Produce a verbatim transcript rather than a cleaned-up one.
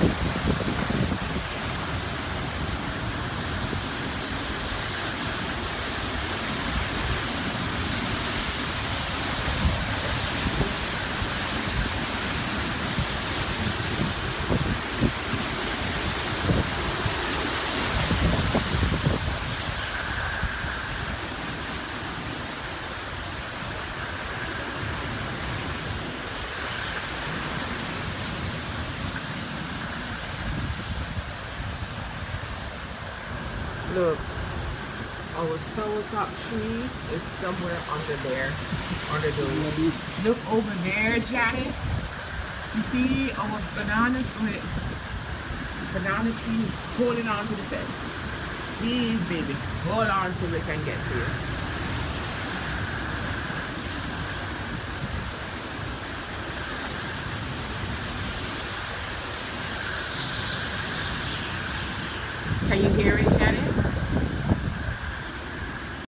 Look, our soursop tree is somewhere under there, under the leaf. Look over there, Janice. You see our banana tree, banana tree holding on to the fence. Please, baby, hold on till we can get to you. Can you hear it, Janice?